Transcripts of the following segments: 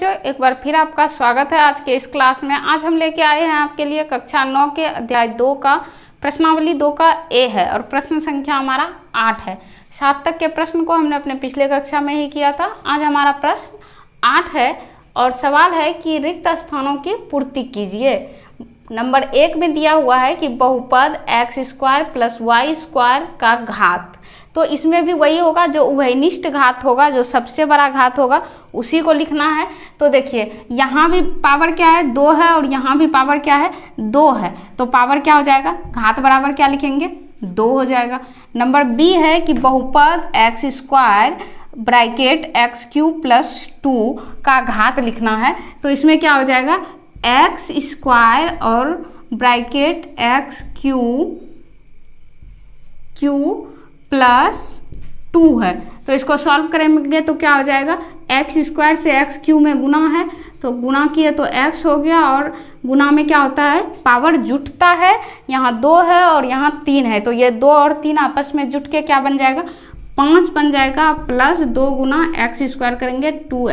बच्चों, एक बार फिर आपका स्वागत है आज के इस क्लास में। आज हम लेके आए हैं आपके लिए कक्षा 9 के अध्याय 2 का प्रश्नावली 2 का ए है और प्रश्न संख्या हमारा 8 है। 7 तक के प्रश्न को हमने अपने पिछले कक्षा में ही किया था। आज हमारा प्रश्न 8 है और सवाल है कि रिक्त स्थानों की पूर्ति कीजिए। नंबर 1 में दिया हुआ है कि बहुपद x² + y² का घात, तो इसमें भी वही होगा जो उभयनिष्ठ घात होगा, जो सबसे बड़ा घात होगा उसी को लिखना है। तो देखिए यहाँ भी पावर क्या है 2 है और यहाँ भी पावर क्या है 2 है, तो पावर क्या हो जाएगा, घात बराबर क्या लिखेंगे 2 हो जाएगा। नंबर बी है कि बहुपद x² ब्रैकेट x³ + 2 का घात लिखना है, तो इसमें क्या हो जाएगा x² और ब्रैकेट x³ + 2 है, तो इसको सॉल्व करेंगे तो क्या हो जाएगा x² से x³ में गुना है, तो गुना किए तो x हो गया और गुना में क्या होता है पावर जुटता है। यहाँ 2 है और यहाँ 3 है, तो ये 2 और 3 आपस में जुट के क्या बन जाएगा 5 बन जाएगा, प्लस 2 गुना x² करेंगे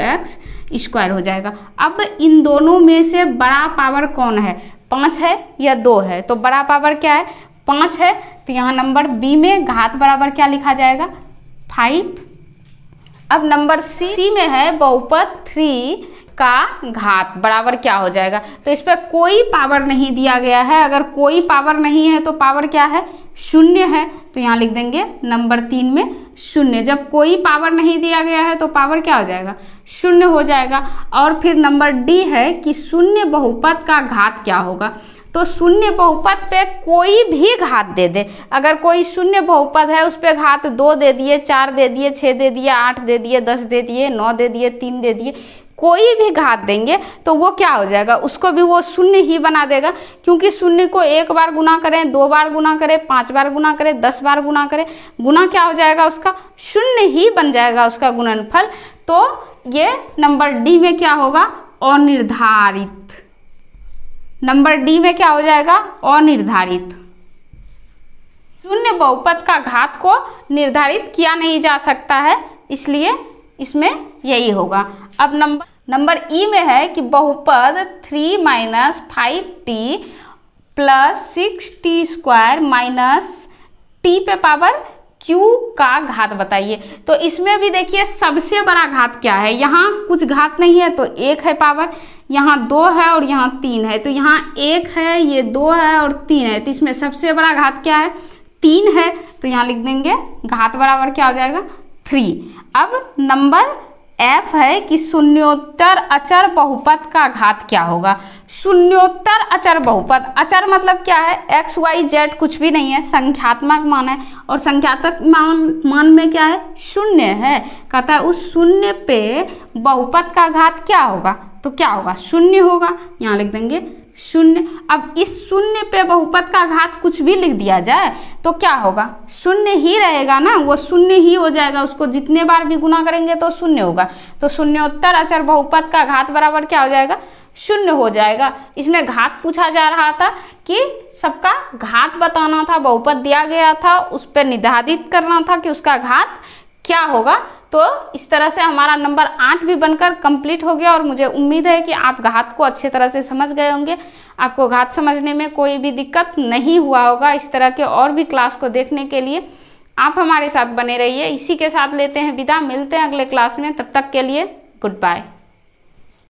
2x² हो जाएगा। अब इन दोनों में से बड़ा पावर कौन है, 5 है या 2 है, तो बड़ा पावर क्या है 5 है, तो यहाँ नंबर बी में घात बराबर क्या लिखा जाएगा 5। अब नंबर सी में है बहुपद 3 का घात बराबर क्या हो जाएगा, तो इस पर कोई पावर नहीं दिया गया है। अगर कोई पावर नहीं है तो पावर क्या है 0 है, तो यहाँ लिख देंगे नंबर 3 में 0। जब कोई पावर नहीं दिया गया है तो पावर क्या हो जाएगा 0 हो जाएगा। और फिर नंबर डी है कि शून्य बहुपद का घात क्या होगा, तो शून्य बहुपद पे कोई भी घात दे दे। अगर कोई शून्य बहुपद है उस पे घात 2 दे दिए, 4 दे दिए, 6 दे दिए, 8 दे दिए, 10 दे दिए, 9 दे दिए, 3 दे दिए, कोई भी घात देंगे तो वो क्या हो जाएगा, उसको भी वो शून्य ही बना देगा। क्योंकि शून्य को 1 बार गुना करें, 2 बार गुना करें, 5 बार गुना करें, 10 बार गुना करें, गुना क्या हो जाएगा उसका 0 ही बन जाएगा उसका गुणनफल। तो ये नंबर डी में क्या होगा अनिर्धारित। नंबर डी में क्या हो जाएगा अनिर्धारित। शून्य बहुपद का घात को निर्धारित किया नहीं जा सकता है, इसलिए इसमें यही होगा। अब नंबर ई में है कि बहुपद 3 - 5t + 6t² - t पे पावर q का घात बताइए। तो इसमें भी देखिए सबसे बड़ा घात क्या है, यहाँ कुछ घात नहीं है तो 1 है पावर, यहाँ 2 है और यहाँ 3 है, तो यहाँ 1 है, ये 2 है और 3 है, तो इसमें सबसे बड़ा घात क्या है 3 है, तो यहाँ लिख देंगे घात बराबर क्या हो जाएगा 3। अब नंबर एफ है कि शून्योत्तर अचर बहुपद का घात क्या होगा। शून्योत्तर अचर बहुपद, अचर मतलब क्या है x y z कुछ भी नहीं है, संख्यात्मक मान है और संख्यात्मक मान में क्या है 0 है। कहता है उस 0 पे बहुपद का घात क्या होगा, तो क्या होगा 0 होगा, यहाँ लिख देंगे 0। अब इस 0 पे बहुपद का घात कुछ भी लिख दिया जाए तो क्या होगा 0 ही रहेगा ना, वो 0 ही हो जाएगा, उसको जितने बार भी गुना करेंगे तो 0 होगा। तो शून्योत्तर अचर बहुपद का घात बराबर क्या हो जाएगा 0 हो जाएगा। इसमें घात पूछा जा रहा था कि सबका घात बताना था, बहुपद दिया गया था उस पर निर्धारित करना था कि उसका घात क्या होगा। तो इस तरह से हमारा नंबर 8 भी बनकर कंप्लीट हो गया और मुझे उम्मीद है कि आप घात को अच्छे तरह से समझ गए होंगे, आपको घात समझने में कोई भी दिक्कत नहीं हुआ होगा। इस तरह के और भी क्लास को देखने के लिए आप हमारे साथ बने रहिए। इसी के साथ लेते हैं विदा, मिलते हैं अगले क्लास में, तब तक के लिए गुड बाय।